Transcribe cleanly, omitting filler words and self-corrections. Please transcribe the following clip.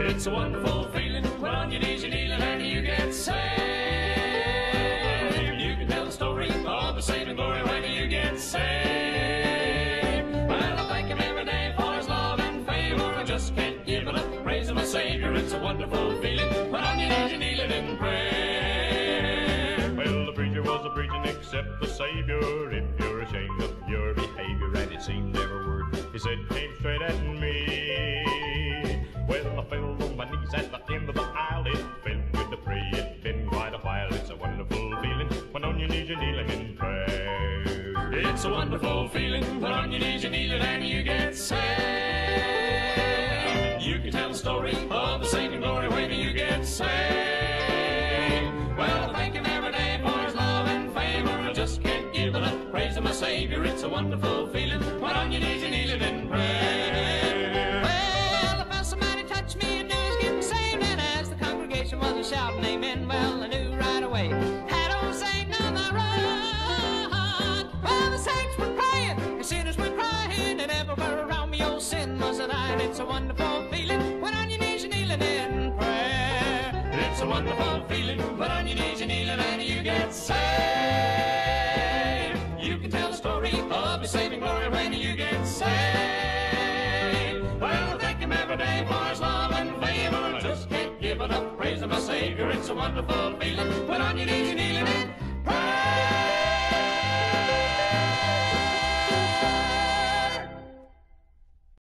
It's a wonderful feeling when on your knees you're kneeling and you get saved. You can tell the story of the saving glory when you get saved. Well, I thank Him every day for His love and favor. I just can't give it up, praising my Savior. It's a wonderful feeling when on your knees you're kneeling in prayer. Well, the preacher was a preaching except the Savior. If you're ashamed of your behavior and it seemed every word he said came straight at me. Well, I fell on my knees at the end of the aisle. It filled with the prayer. It's been quite a while. It's a wonderful feeling when on your knees you're kneeling in prayer. It's a wonderful feeling when on your knees you're kneeling and you get saved. You can tell the story of the saving glory when you get saved. Well, I thank Him every day for His love and favor. I just can't give it up, praising my Savior. It's a wonderful feeling when on your knees you're kneeling in prayer. Well, I felt somebody touch me and knew I was getting saved. And as the congregation wasn't shouting amen, well, I knew right away had old Satan on the run. Well, the saints were praying and sinners were crying, and everywhere around me old sin was a dying. It's a wonderful feeling when on your knees you're kneeling in prayer. It's a wonderful feeling when on your knees you're kneeling and you get saved. You can tell the story of His saving glory when you get saved. Well, I thank Him every day for His love and favor. I just can't give it up, praising my Savior. It's a wonderful feeling when on your knees you're kneeling in